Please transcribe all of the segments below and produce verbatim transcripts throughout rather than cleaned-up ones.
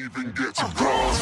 even get to cross.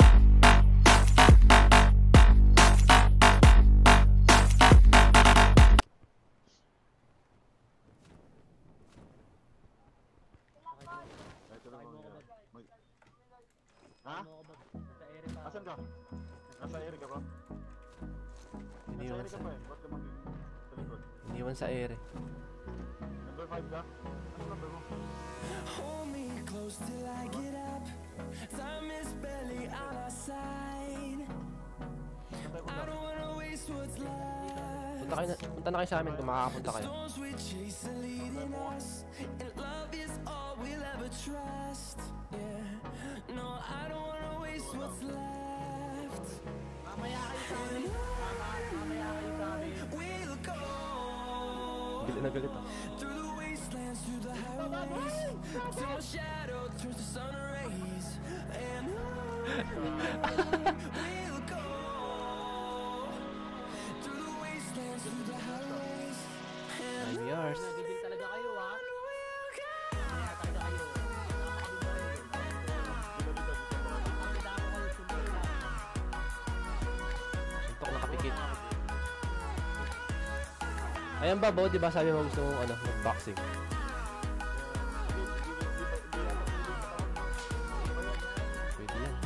Ha? Asan ka? Nasa ere ka ba? Iniwan Nasa ere sa... ka pa eh. Ba't ka mag- sa likod? Iniwan sa ere. Number five ka? Ano number mo? Hold me close till I get up. Time is barely on our side. I don't wanna waste what's left. Punta, kayo na, punta na kayo sa amin kung makakapunta kayo. Storms we chase are leading us, and love is all we'll ever trust. Yeah, no, I don't wanna waste what's left. Mamaya kayo sa amin. Mamaya kayo sa amin. We'll go Galit na galit ah. through the wastelands, through the highways, till my shadow turns to sun rays. And on we'll go through the wastelands, through the highways. Five years. Nagigil talaga kayo, ha? Mamaya talaga kayo. Suntok na kapikit. Ayan ba, Bo? Diba sabi mo gusto mong ano, mag-boxing? Pwede yan.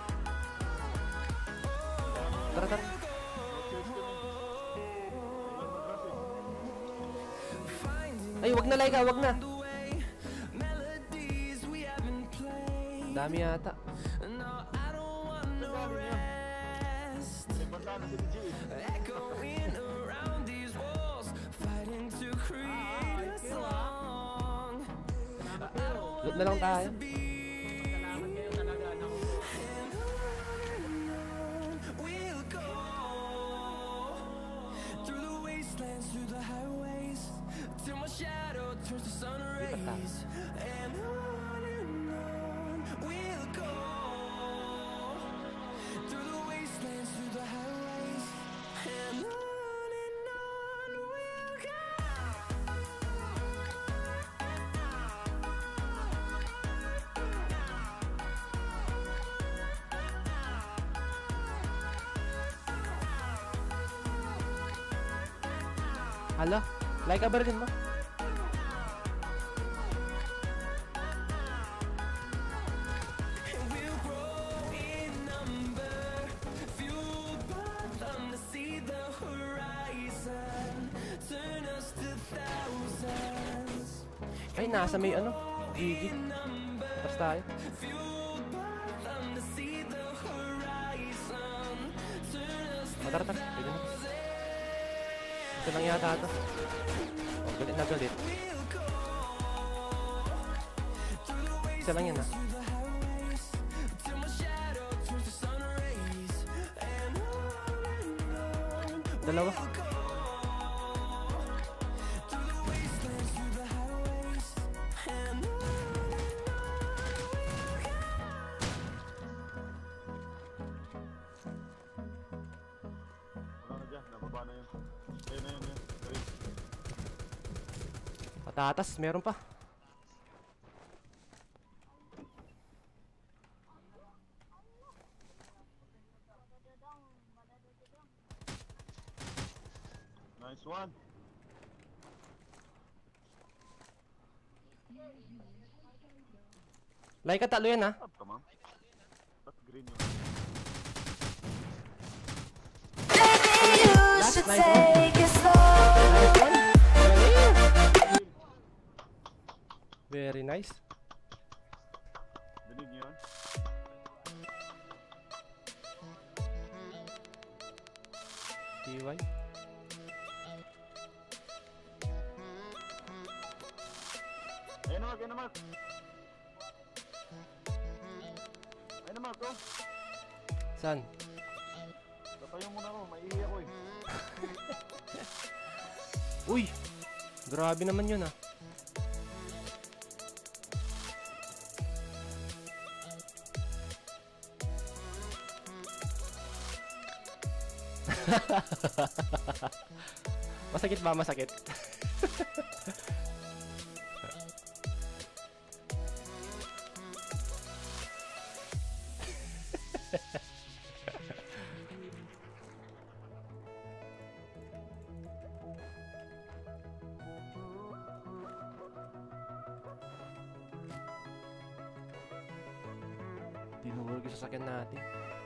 Tara, tara. Ay, wag na, Laika, wag na. Melodies we haven't played. Dami yata. No, I don't want no rest. Echoing around these walls, fighting to create a song. Loot na lang tayo. Salamat kayo talaga. Naku. We'll go through the wastelands, through the highways, till my shadow turns to sun rays. And on and on we'll go through the wastelands, through the highways. And on and on we'll go. Hala, Laika ba rin mo? And we'll grow in number, fueled by them to see the horizon, turn us to thousands. Ay, nasa may ano, gigi. Tapos tayo. Fueled by them to see the horizon, turn us to O, tara, tara. Pwede na. Ito lang yata ito. O, galit na galit. Isa lang yan ah. the highways, till my shadow turns to sun rays. And on and on Dalawa. through the wastelands, through the highways. And on Wala na dyan, nababa na yun. Ayun na yun, yun. Ayun. Patatas, meron pa. Nice one. Laika, talo yan ah. Up ka, ma'am. Ba't green yun? Last, nice one. Very nice. Dinig niyo yun? T Y. Ayun na, Mark. Ayun na, Mark. Ayun na, Mark. Oh. Saan? Tatayo muna ako. Maiihi ako eh. Uy! Grabe naman yun ah. Masakit ba? Masakit. sasakyan natin.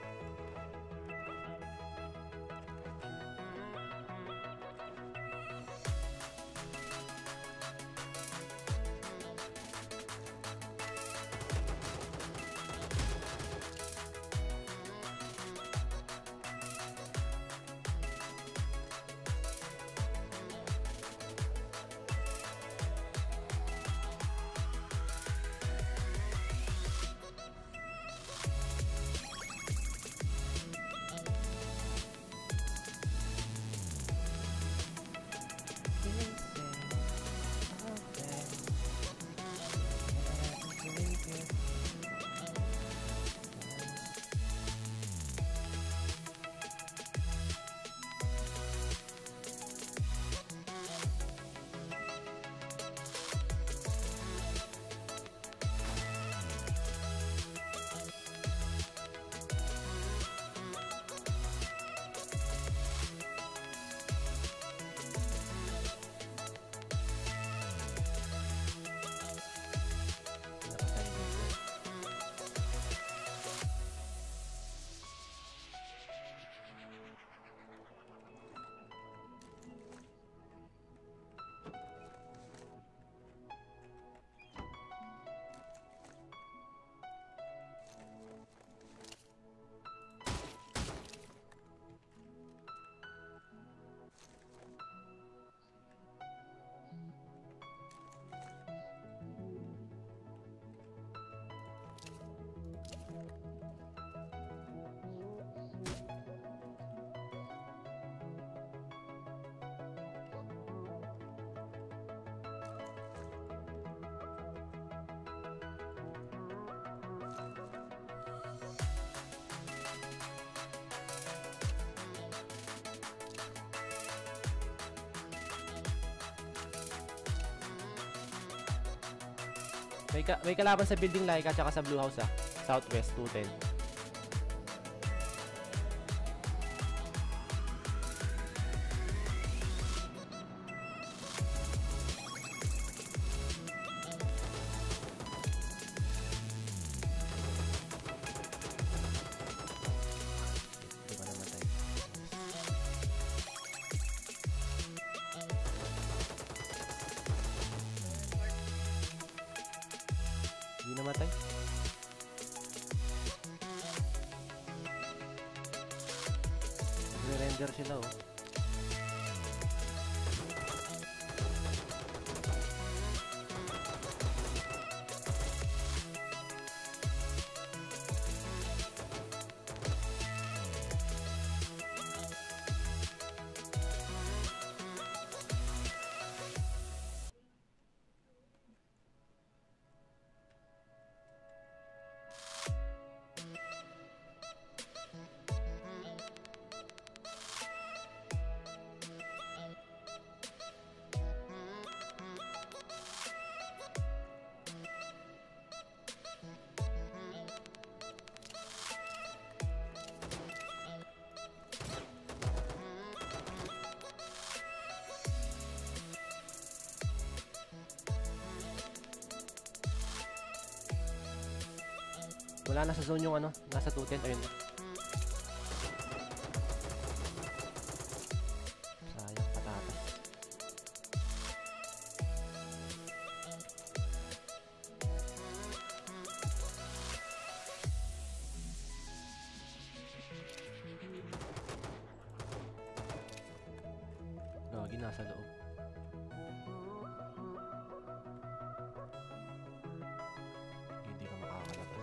May, ka may kalaban sa building Laika tsaka sa blue house ah. Southwest two ten. Hindi pa namatay. Hindi namatay. Nagre-render sila oh. Wala na sa zone yung ano, nasa two ten, ayun. Sayang, patatas. Gagi, nasa loob. Hindi ka makakalabas.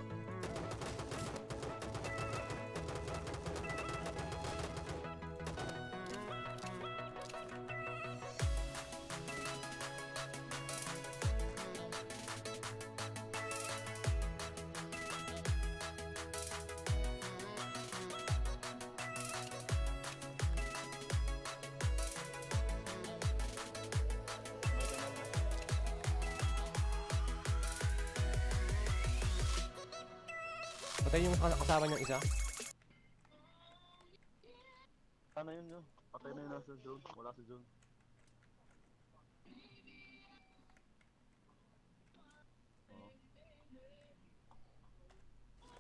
Patay yung kasama niyang isa. Ano yun yun? Patay na yun nasa zone. Wala sa zone.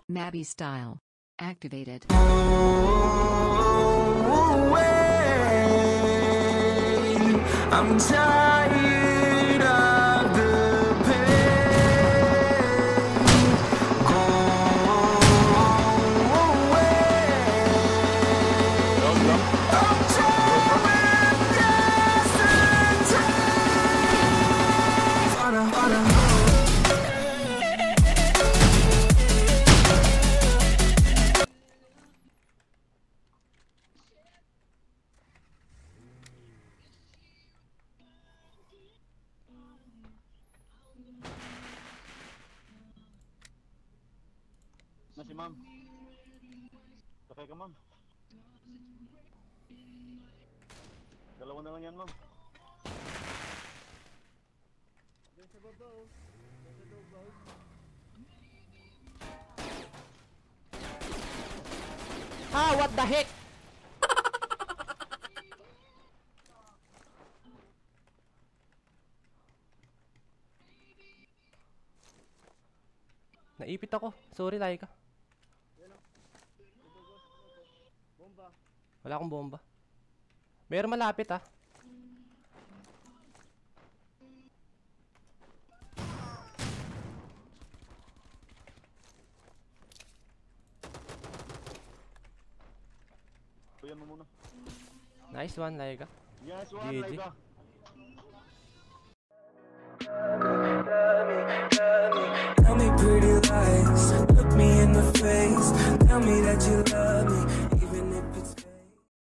Mabby style. Activated. I'm tired of the pain. Go away. I'm tired of yesterday. Wanna, wanna. Na si ma'am. Sakay ka ma'am. Dalawa na lang yan ma'am. Ah, what the heck? Naipit ako. Sorry, Laika. Wala akong bomba. Meron malapit ah. Kuyan mo muna. Nice one, Laika. Yes, one, G G. Laika. Tell me pretty lies, look me in the face. Tell me that you love me.